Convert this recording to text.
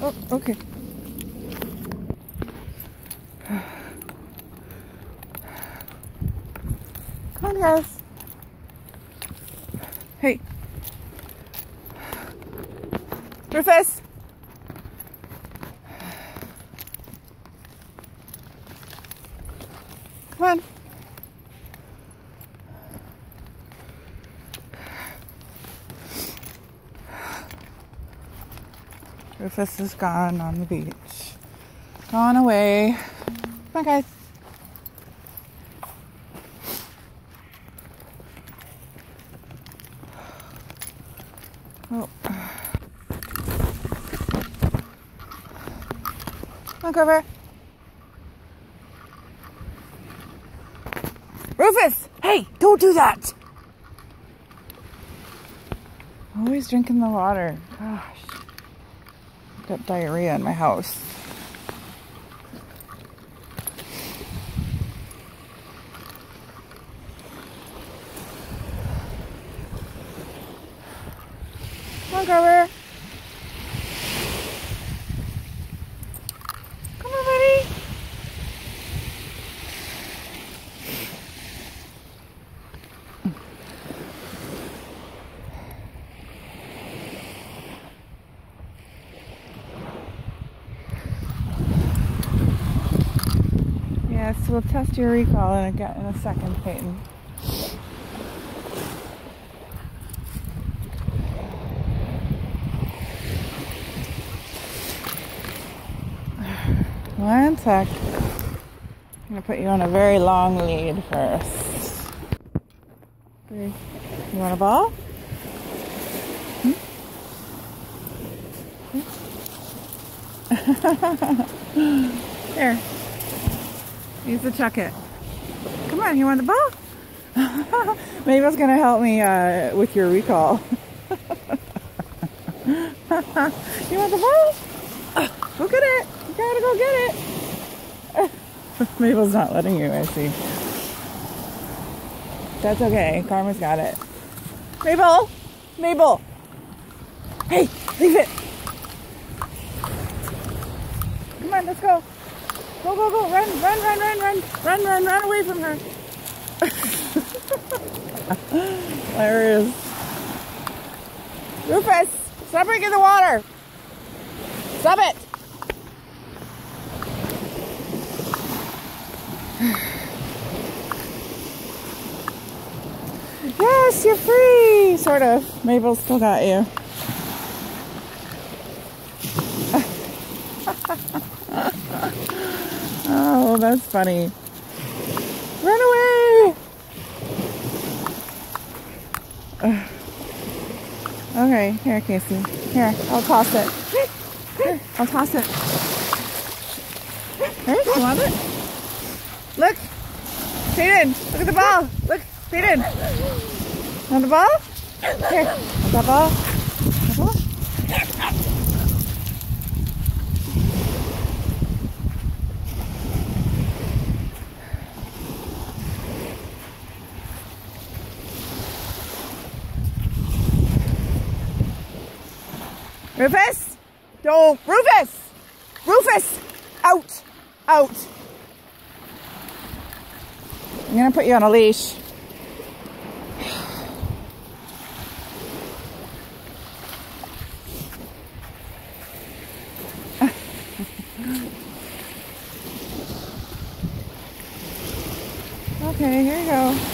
Oh, okay. Come on, guys. Hey. Rufus. Come on. Rufus is gone on the beach. Gone away. Come on, guys. Oh. Come on, Grover. Rufus! Hey, don't do that! Always drinking the water. Gosh. I've got diarrhea in my house. Come on, Grover. Come on, buddy. Yes, we'll test your recall in a second, Peyton. One sec. I'm going to put you on a very long lead first. You want a ball? Here. Use the chuck it. Come on, you want the ball? Mabel's going to help me with your recall. You want the ball? Go get it. You gotta go get it. Mabel's not letting you, I see. That's okay. Karma's got it. Mabel! Mabel! Hey, leave it. Come on, let's go. Go, go, go. Run, run, run, run, run. Run, run, run away from her. There it is. Rufus, stop drinking the water. Stop it. Yes, you're free. Sort of. Mabel's still got you. Oh, that's funny. Run away! Okay, here, Casey. Here, I'll toss it. Here, I'll toss it. Here, you want it? Look! Peyton, look at the ball! Look, Peyton! Want the ball? Here, want that ball? The ball? Rufus! Don't! Rufus! Rufus! Out! Out! I'm gonna put you on a leash. Okay, here you go.